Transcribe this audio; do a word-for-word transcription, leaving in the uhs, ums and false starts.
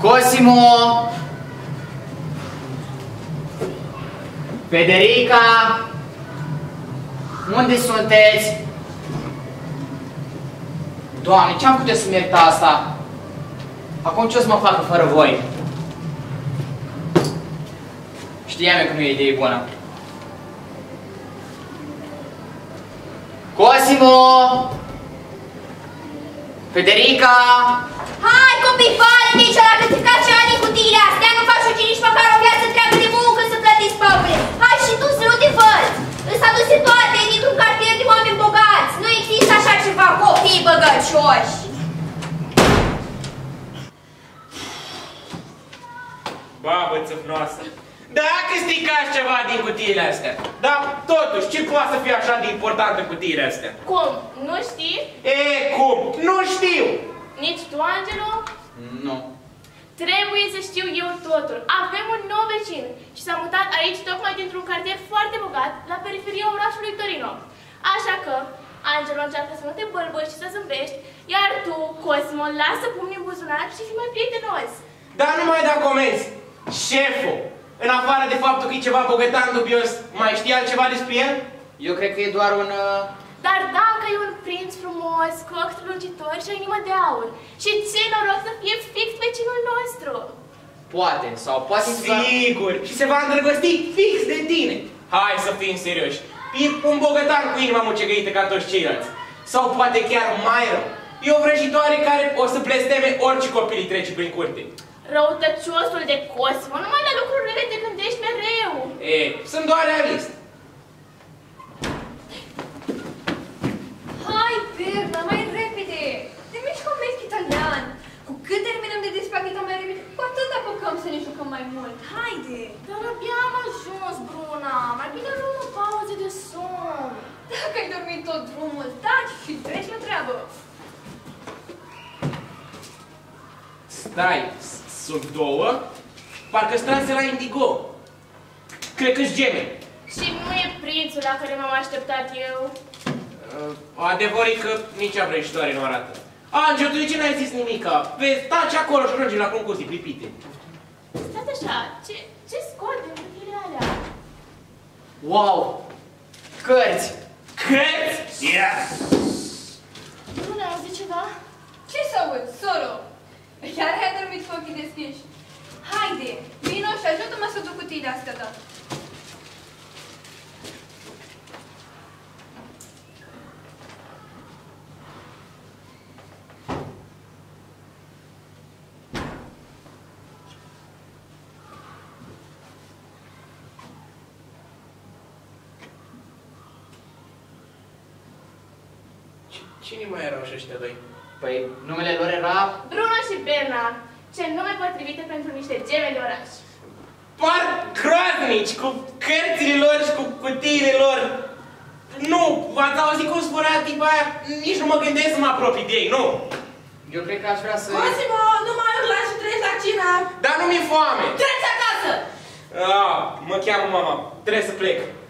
Cosimo! Federica! Unde sunteți? Doamne, ce-am putut să merit asta? Acum ce o să mă facă fără voi? Știam eu că nu e idee bună. Cosimo! Federica! Hai, copii, fără nici ăla că ți-a ceva din cutiile astea, nu faci și nici măcar o viață întreagă de muncă să plătiți paupele. Hai și tu să nu te văd. Îți aduse toate dintr-un cartier de oameni bogați. Nu există așa ceva, copii băgăcioși. Babă țăfnoasă, dacă stricați ceva din cutiile astea, dar totuși, ce poate să fie așa de important în cutiile astea? Cum? Nu știi? E, cum? Nu știu! Nici tu, Angelo? Nu. Trebuie să știu eu totul. Avem un nou vecin și s-a mutat aici tocmai dintr-un cartier foarte bogat, la periferia orașului Torino. Așa că, Angelo încearcă să nu te bălbăși și să zâmbești, iar tu, Cosimo, lasă pumnii în buzunar și fii mai prietenos. Dar nu mai da comenzi! Șeful, în afară de faptul că e ceva bogătan dubios, mai știi altceva despre el? Eu cred că e doar un... Uh... Dar dacă e un prinț frumos, cu ochi strălucitori și o inimă de aur, și ce noroc să fie fix vecinul nostru! Poate, sau poate... Sigur! Și se va îndrăgosti fix de tine! Hai să fim serioși! E un bogătan cu inima mucegăită ca toți ceilalți. Sau poate chiar mai rău. E o vrăjitoare care o să blesteme orice copil îi trece prin curte. Răutăciosul de Cosimo, numai la lucrurile te gândești mereu. E, sunt doar realist. Hai, Berna, mai repede! Te miști cum ești italian. Cu cât terminăm de despacheta mai repede, cu atât apucăm să ne jucăm mai mult. Haide! Dar abia am ajuns, Bruna. Mai bine luăm o pauză de somn. Dacă ai dormit tot drumul, taci și treci la treabă. Stai, sunt două? Parcă strase la Indigo. Cred că-s gemeni. Și nu e prințul la care m-am așteptat eu. Uh, adevărul e că nici a vrăjitoare nu arată. Angel, tu de ce n-ai zis nimica? Vezi, taci acolo și ajungi la concursii pripite. Stați așa, ce, ce scot din cutiile alea? Wow! Cărți! Cărți? Yes! Nu ne auzit ceva? Ce să aud, soro? Chiar ai dormit cu ochii deschiși. Haide, vino și ajută-mă să duc cutiile astea, da. Cine mai erau și ăștia doi? Păi, numele lor era... Bruno și Bernard. Ce nume potrivite pentru niște gemeni de oraș. Par groaznici, cu cărțile lor și cu cutiile lor. Nu, v-ați auzit cum spunea tipa aia? Nici nu mă gândesc să mă apropii de ei, nu. Eu cred că aș vrea să... Cosimo, nu mai urla și treci la cină! Dar nu mi-e foame. Treci acasă! Ah, mă cheamă mama, trebuie să plec.